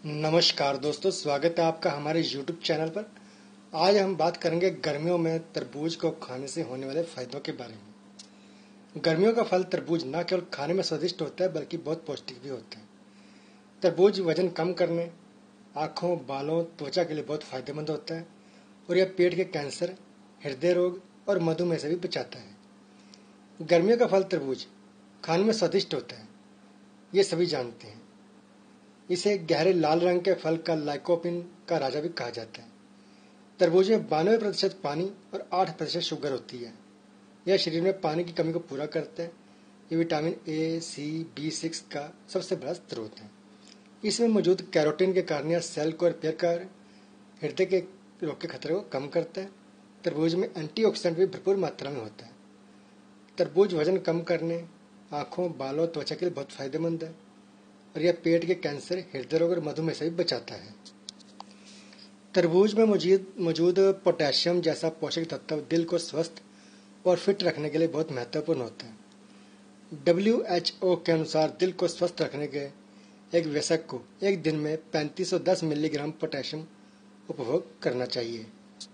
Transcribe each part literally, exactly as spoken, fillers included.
नमस्कार दोस्तों, स्वागत है आपका हमारे यूट्यूब चैनल पर। आज हम बात करेंगे गर्मियों में तरबूज को खाने से होने वाले फायदों के बारे में। गर्मियों का फल तरबूज न केवल खाने में स्वादिष्ट होता है बल्कि बहुत पौष्टिक भी होता है। तरबूज वजन कम करने, आँखों, बालों, त्वचा के लिए बहुत फायदेमंद होता है और यह पेट के कैंसर, हृदय रोग और मधुमेह से भी बचाता है। गर्मियों का फल तरबूज खाने में स्वादिष्ट होता है, ये सभी जानते हैं। इसे गहरे लाल रंग के फल का लाइकोपिन का राजा भी कहा जाता है। तरबूज में बानवे प्रतिशत पानी और आठ प्रतिशत शुगर होती है। यह शरीर में पानी की कमी को पूरा करता है। ये vitamin A, C, B six का सबसे बड़ा स्रोत है। इसमें मौजूद कैरोटीन के कारण यह सेल को रिपेयर कर हृदय के रोग के खतरे को कम करता है। तरबूज में एंटीऑक्सीडेंट भी भरपूर मात्रा में होता है। तरबूज वजन कम करने, आँखों, बालों, त्वचा के लिए बहुत फायदेमंद है और यह पेट के कैंसर, हृदय रोग और मधुमेह से भी बचाता है। तरबूज में मौजूद मौजूद पोटेशियम जैसा पोषक तत्व दिल को स्वस्थ और फिट रखने के लिए बहुत महत्वपूर्ण होता है। डब्ल्यू एच ओ के अनुसार दिल को स्वस्थ रखने के एक वयस्क को एक दिन में पैंतीस सौ दस मिलीग्राम पोटेशियम उपभोग करना चाहिए।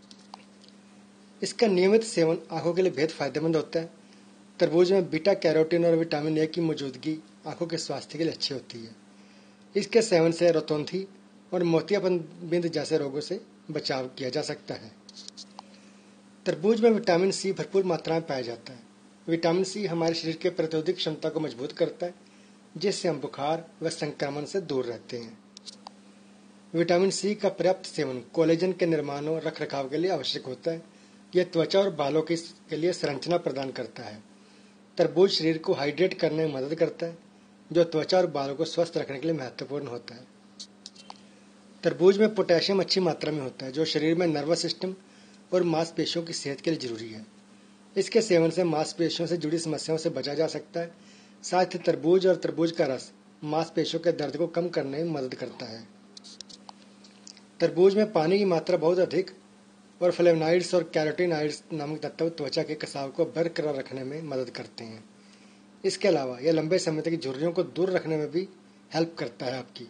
इसका नियमित सेवन आंखों के लिए बेहद फायदेमंद होता है। तरबूज में बीटा कैरोटीन और विटामिन ए की मौजूदगी आंखों के स्वास्थ्य के लिए अच्छी होती है। इसके सेवन से रोतौंधी और मोतियापन बिंद जैसे रोगों से बचाव किया जा सकता है। तरबूज में विटामिन सी भरपूर मात्रा में पाया जाता है। विटामिन सी हमारे शरीर के प्रतिरोधक क्षमता को मजबूत करता है, जिससे हम बुखार व संक्रमण से दूर रहते हैं। विटामिन सी का पर्याप्त सेवन कोलेजन के निर्माण और रख रखाव के लिए आवश्यक होता है। यह त्वचा और बालों के लिए संरचना प्रदान करता है। तरबूज शरीर को हाइड्रेट करने में मदद करता है, जो त्वचा और बालों को स्वस्थ रखने के लिए महत्वपूर्ण होता है। तरबूज में पोटेशियम अच्छी मात्रा में होता है, जो शरीर में नर्वस सिस्टम और मांसपेशियों की सेहत के लिए जरूरी है। इसके सेवन से मांसपेशियों से जुड़ी समस्याओं से बचा जा सकता है। साथ ही तरबूज और तरबूज का रस मांसपेशियों के दर्द को कम करने में मदद करता है। तरबूज में पानी की मात्रा बहुत अधिक और फ्लेवोनॉइड्स और कैरोटीनॉइड्स नामक तत्व त्वचा के कसाव को बरकरार रखने में मदद करते हैं। इसके अलावा यह लंबे समय तक झुर्रियों को दूर रखने में भी हेल्प करता है आपकी।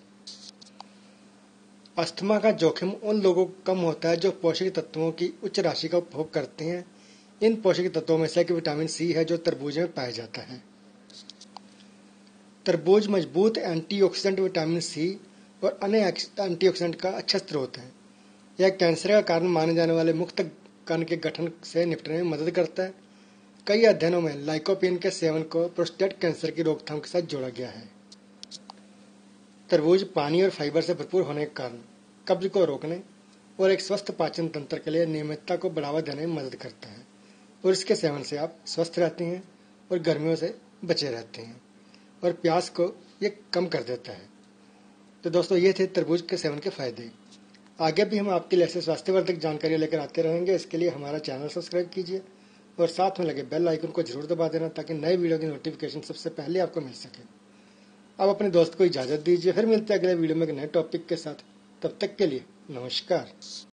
अस्थमा का जोखिम उन लोगों को कम होता है जो पोषक तत्वों की उच्च राशि का उपभोग करते हैं। इन पोषक तत्वों में से एक विटामिन सी है, जो तरबूज में पाया जाता है। तरबूज मजबूत एंटीऑक्सीडेंट विटामिन सी और अन्य एंटीऑक्सीडेंट का अच्छा स्रोत है। यह कैंसर का कारण माने जाने वाले मुक्त कण के गठन से निपटने में मदद करता है। कई अध्ययनों में लाइकोपिन के सेवन को प्रोस्टेट कैंसर की रोकथाम के साथ जोड़ा गया है। तरबूज पानी और फाइबर से भरपूर होने के कारण कब्ज को रोकने और एक स्वस्थ पाचन तंत्र के लिए नियमितता को बढ़ावा देने में मदद करता है और इसके सेवन से आप स्वस्थ रहते हैं और गर्मियों से बचे रहते हैं और प्यास को ये कम कर देता है। तो दोस्तों, ये थे तरबूज के सेवन के फायदे। आगे भी हम आपके लिए ऐसे स्वास्थ्यवर्धक जानकारी लेकर आते रहेंगे। इसके लिए हमारा चैनल सब्सक्राइब कीजिए और साथ में लगे बेल आइकन को जरूर दबा देना, ताकि नए वीडियो की नोटिफिकेशन सबसे पहले आपको मिल सके। अब अपने दोस्त को इजाजत दीजिए, फिर मिलते हैं अगले वीडियो में एक नए टॉपिक के साथ। तब तक के लिए नमस्कार।